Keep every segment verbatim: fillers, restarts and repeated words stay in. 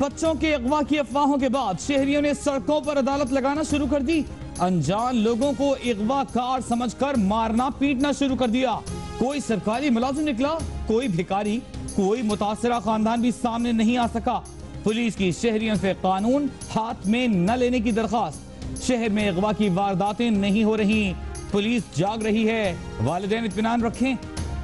बच्चों के अगवा की अफवाहों के बाद शहरियों ने सड़कों पर अदालत लगाना शुरू कर दी। अनजान लोगों को अगवा कार समझकर मारना पीटना शुरू कर दिया। कोई सरकारी मुलाजिम निकला, कोई भिखारी, कोई मुतासरा खानदान भी सामने नहीं आ सका। पुलिस की शहरियों से कानून हाथ में न लेने की दरखास्त। शहर में अगवा की वारदातें नहीं हो रही, पुलिस जाग रही है, वालिदैन इत्मीनान रखें।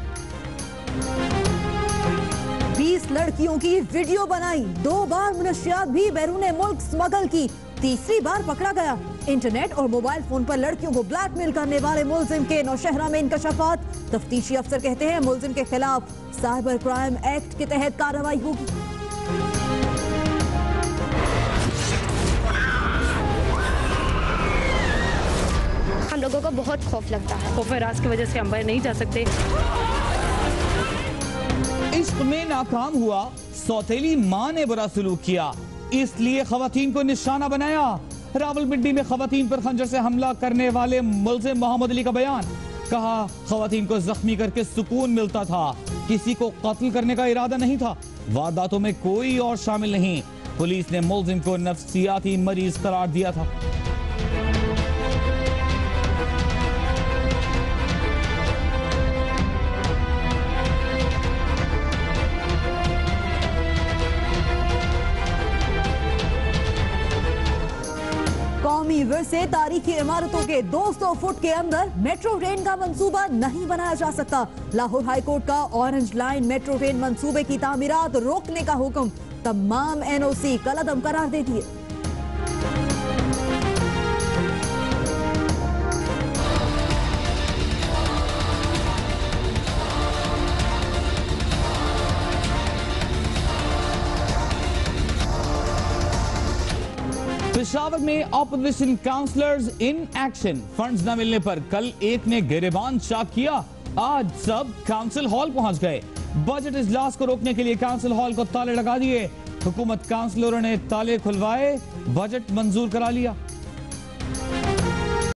बीस लड़कियों की वीडियो बनाई, दो बार मुनशियात भी बैरूने मुल्क स्मगल की, तीसरी बार पकड़ा गया। इंटरनेट और मोबाइल फोन पर लड़कियों को ब्लैकमेल करने वाले मुलजिम के नौशहरा में इंकशाफात। तफ्तीशी अफसर कहते हैं मुलजिम के खिलाफ साइबर क्राइम एक्ट के तहत कार्रवाई होगी। हम लोगों को बहुत खौफ लगता है, खौफ राज की वजह से हम बाहर नहीं जा सकते। इश्क में नाकाम हुआ, सौतेली मां ने बुरा सलूक किया, इसलिए खवातीन को निशाना बनाया। रावलपिंडी में खवातीन पर खंजर से हमला करने वाले मुलजिम मोहम्मद अली का बयान। कहा खवातीन को जख्मी करके सुकून मिलता था, किसी को कत्ल करने का इरादा नहीं था, वारदातों में कोई और शामिल नहीं। पुलिस ने मुलजिम को नफ्सियाती मरीज करार दिया था। कौमी विरसे तारीखी इमारतों के दो सौ फुट के अंदर मेट्रो ट्रेन का मंसूबा नहीं बनाया जा सकता। लाहौर हाईकोर्ट का ऑरेंज लाइन मेट्रो ट्रेन मंसूबे की तामीरात रोकने का हुक्म, तमाम एनओसी कलअदम करार दे दिए। पेशावर में opposition councillors in action. Funds न मिलने पर कल एक ने गिरेबान चाक किया, आज सब काउंसिल हॉल पहुंच गए। बजट इजलास को रोकने के लिए काउंसिल हॉल को ताले लगा दिए। हुकूमत काउंसिलरों ने ताले खुलवाए, बजट मंजूर करा लिया।